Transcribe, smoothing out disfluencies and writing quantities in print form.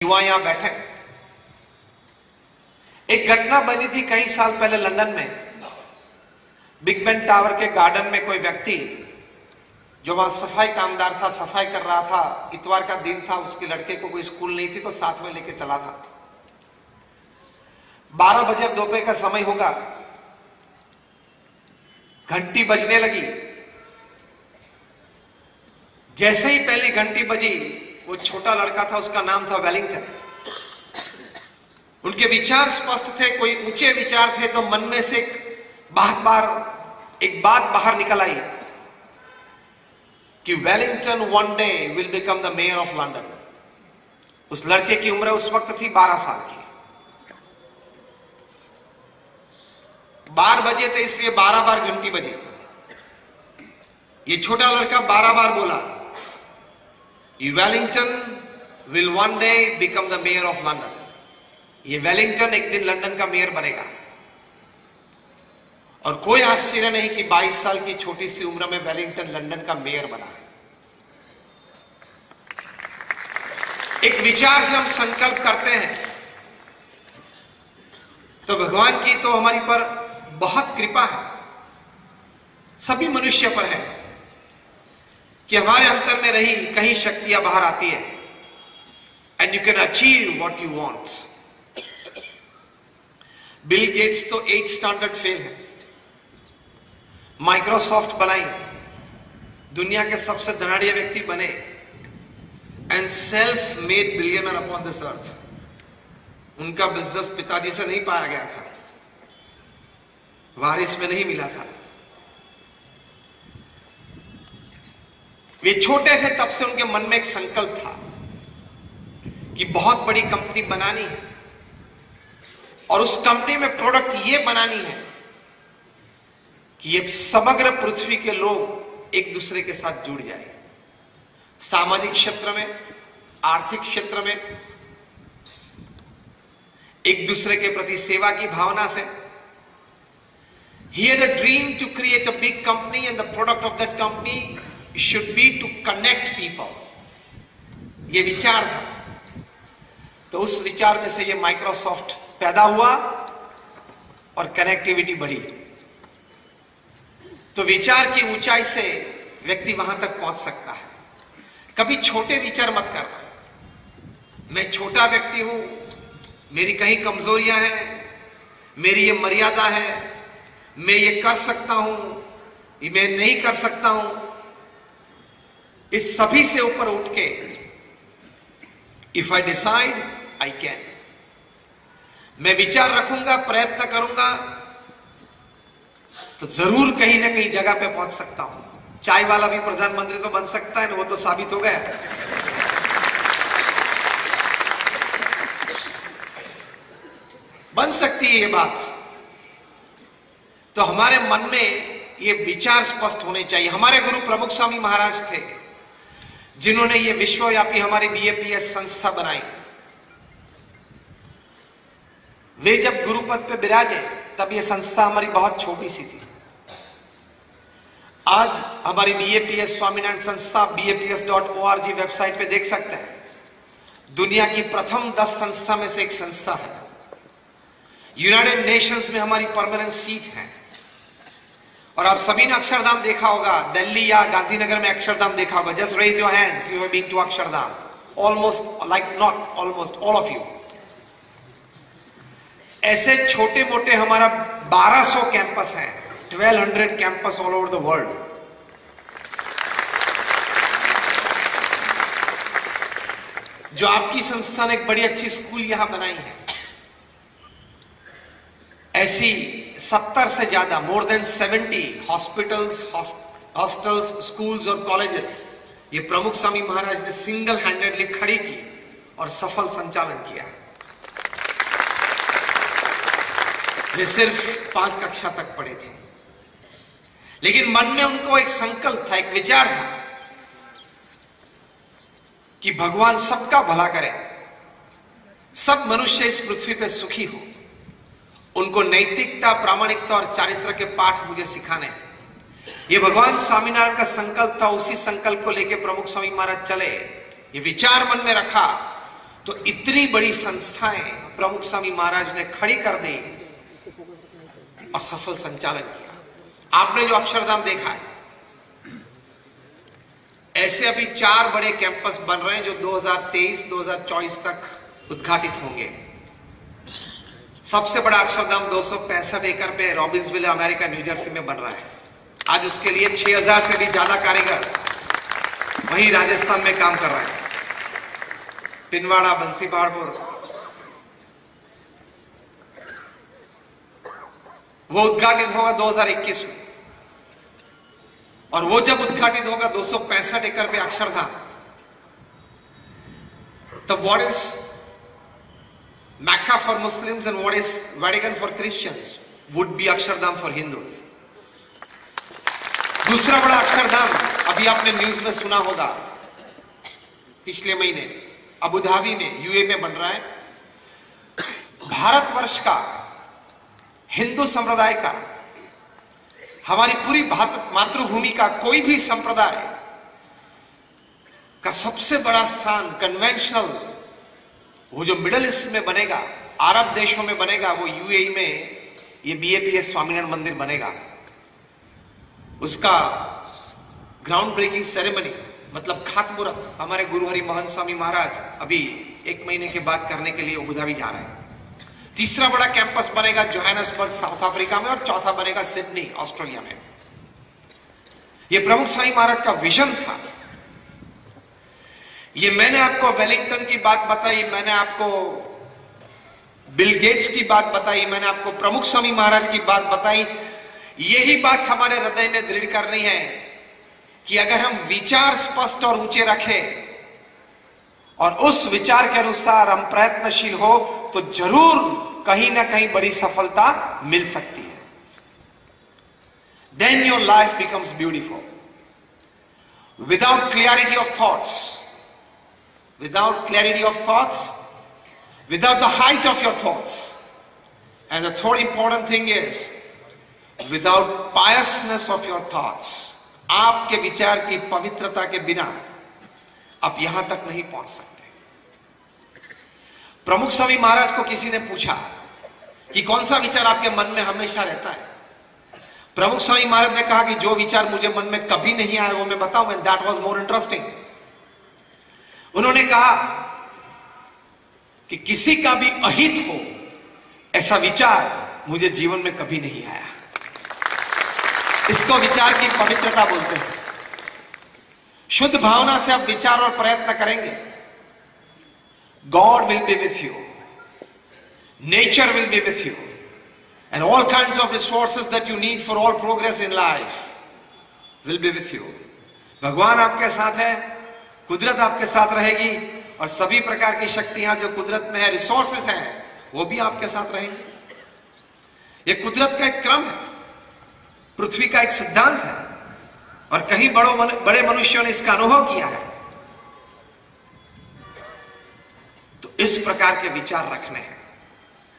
युवा यहां बैठे। एक घटना बनी थी कई साल पहले लंदन में, बिग बेन टावर के गार्डन में कोई व्यक्ति जो वहां सफाई कामदार था, सफाई कर रहा था। इतवार का दिन था, उसके लड़के को कोई स्कूल नहीं थी तो साथ में लेके चला था। 12 बजे दोपहर का समय होगा, घंटी बजने लगी। जैसे ही पहली घंटी बजी, वो छोटा लड़का था, उसका नाम था वेलिंगटन। उनके विचार स्पष्ट थे, कोई ऊंचे विचार थे, तो मन में से एक बात बाहर निकल आई कि Wellington one day will become the mayor of London. उस लड़के की उम्र उस वक्त थी 12 साल की। 12 बजे थे, इसलिए 12 बार घंटी बजी। ये छोटा लड़का 12 बार बोला, Wellington will one day become the mayor of London. ये वेलिंगटन एक दिन लंदन का मेयर बनेगा। और कोई आश्चर्य नहीं कि 22 साल की छोटी सी उम्र में वेलिंगटन लंदन का मेयर बना। एक विचार से हम संकल्प करते हैं तो भगवान की तो हमारी पर बहुत कृपा है, सभी मनुष्य पर है कि हमारे अंतर में रही कहीं शक्तियां बाहर आती है। And you can achieve what you want. Bill Gates तो 8 स्टैंडर्ड फेल है, माइक्रोसॉफ्ट बनाई, दुनिया के सबसे धनाढ़ व्यक्ति बने, and self made billionaire upon this earth. उनका बिजनेस पिताजी से नहीं पाया गया था, वारिस में नहीं मिला था। वे छोटे थे तब से उनके मन में एक संकल्प था कि बहुत बड़ी कंपनी बनानी है और उस कंपनी में प्रोडक्ट ये बनानी है कि ये समग्र पृथ्वी के लोग एक दूसरे के साथ जुड़ जाए। सामाजिक क्षेत्र में, आर्थिक क्षेत्र में, एक दूसरे के प्रति सेवा की भावना से। He had a dream to create a big company and the product of that company should be to connect people. ये विचार था। तो उस विचार में से ये माइक्रोसॉफ्ट पैदा हुआ और कनेक्टिविटी बढ़ी। तो विचार की ऊंचाई से व्यक्ति वहां तक पहुंच सकता है। कभी छोटे विचार मत करना, मैं छोटा व्यक्ति हूं, मेरी कहीं कमजोरियां हैं, मेरी ये मर्यादा है, मैं ये कर सकता हूं, ये मैं नहीं कर सकता हूं। इस सभी से ऊपर उठ के if I decide I can, मैं विचार रखूंगा, प्रयत्न करूंगा तो जरूर कहीं ना कहीं जगह पे पहुंच सकता हूं। चाय वाला भी प्रधानमंत्री तो बन सकता है ना, वो तो साबित हो गया। बन सकती है ये बात। तो हमारे मन में ये विचार स्पष्ट होने चाहिए। हमारे गुरु प्रमुख स्वामी महाराज थे जिन्होंने ये विश्वव्यापी हमारी बीएपीएस संस्था बनाई। वे जब गुरुपद पे विराजे तब ये संस्था हमारी बहुत छोटी सी थी। आज हमारी बीएपीएस स्वामीनारायण संस्था BAPS.org वेबसाइट पे देख सकते हैं, दुनिया की प्रथम 10 संस्था में से एक संस्था है। यूनाइटेड नेशंस में हमारी परमानेंट सीट है। और आप सभी ने अक्षरधाम देखा होगा, दिल्ली या गांधीनगर में अक्षरधाम देखा होगा। Just raise your hands, you have been to Akshardham. Almost, like not almost, all of you. ऐसे छोटे मोटे हमारा 1200 कैंपस हैं, 1200 campus all over the world. जो आपकी संस्था ने एक बड़ी अच्छी स्कूल यहां बनाई है, ऐसी 70 से ज्यादा, more than 70 hospitals, hostels, schools और कॉलेजेस ये प्रमुख स्वामी महाराज ने सिंगल हैंडेडली खड़ी की और सफल संचालन किया। वे सिर्फ 5 कक्षा तक पढ़े थे, लेकिन मन में उनको एक संकल्प था, एक विचार था कि भगवान सबका भला करे, सब मनुष्य इस पृथ्वी पे सुखी हो। उनको नैतिकता, प्रामाणिकता और चारित्र के पाठ मुझे सिखाने। ये भगवान स्वामीनारायण का संकल्प था। उसी संकल्प को लेकर प्रमुख स्वामी महाराज चले। ये विचार मन में रखा तो इतनी बड़ी संस्थाएं प्रमुख स्वामी महाराज ने खड़ी कर दी और सफल संचालन किया। आपने जो अक्षरधाम देखा है, ऐसे अभी 4 बड़े कैंपस बन रहे हैं जो 2023-2024 तक उद्घाटित होंगे। सबसे बड़ा अक्षरधाम 265 एकड़ पे रॉबिन्सविल अमेरिका न्यू जर्सी में बन रहा है। आज उसके लिए 6000 से भी ज्यादा कारीगर वहीं राजस्थान में काम कर रहे हैं। पिनवाड़ा, बंसी पहाड़पुर, वो उद्घाटित होगा 2021 में। और वो जब उद्घाटित होगा 265 एकड़ पे अक्षरधाम, तब what is Mecca for Muslims and what is Vatican for Christians would be Akshardham for Hindus। दूसरा बड़ा अक्षरधाम अभी आपने न्यूज में सुना होगा, पिछले महीने अबू धाबी में, यूए में बन रहा है। भारतवर्ष का, हिंदू संप्रदाय का, हमारी पूरी मातृभूमि का कोई भी संप्रदाय का सबसे बड़ा स्थान कन्वेंशनल, वो जो मिडिल ईस्ट में बनेगा, अरब देशों में बनेगा, वो यूएई में ये बीएपीएस स्वामीनारायण मंदिर बनेगा। उसका ग्राउंड ब्रेकिंग सेरेमनी मतलब खातमुहूर्त हमारे गुरु हरि मोहन स्वामी महाराज अभी 1 महीने के बाद करने के लिए अबू धाबी जा रहे हैं। तीसरा बड़ा कैंपस बनेगा जोहान्सबर्ग साउथ अफ्रीका में, और चौथा बनेगा सिडनी ऑस्ट्रेलिया में। यह प्रमुख स्वामी महाराज का विजन था। ये मैंने आपको वेलिंगटन की बात बताई, मैंने आपको बिल गेट्स की बात बताई, मैंने आपको प्रमुख स्वामी महाराज की बात बताई। यही बात हमारे हृदय में दृढ़ करनी है कि अगर हम विचार स्पष्ट और ऊंचे रखें और उस विचार के अनुसार हम प्रयत्नशील हो तो जरूर कहीं ना कहीं बड़ी सफलता मिल सकती है। Then your life becomes beautiful. Without clarity of thoughts, without the height of your thoughts, and the third important thing is without piousness of your thoughts, आपके विचार की पवित्रता के बिना आप यहां तक नहीं पहुंच सकते। प्रमुख स्वामी महाराज को किसी ने पूछा कि कौन सा विचार आपके मन में हमेशा रहता है। प्रमुख स्वामी महाराज ने कहा कि जो विचार मुझे मन में कभी नहीं आया वो मैं बताऊं, and that was more interesting। उन्होंने कहा कि किसी का भी अहित हो ऐसा विचार मुझे जीवन में कभी नहीं आया। इसको विचार की पवित्रता बोलते हैं। शुद्ध भावना से आप विचार और प्रयत्न करेंगे, God will be with you, nature will be with you, and all kinds of resources that you need for all progress in life will be with you. भगवान आपके साथ है, कुदरत आपके साथ रहेगी, और सभी प्रकार की शक्तियां जो कुदरत में है, रिसोर्सेज हैं, वो भी आपके साथ रहेंगी। ये कुदरत का एक क्रम है, पृथ्वी का एक सिद्धांत है, और कहीं बड़े मनुष्यों ने इसका अनुभव किया है। तो इस प्रकार के विचार रखने हैं।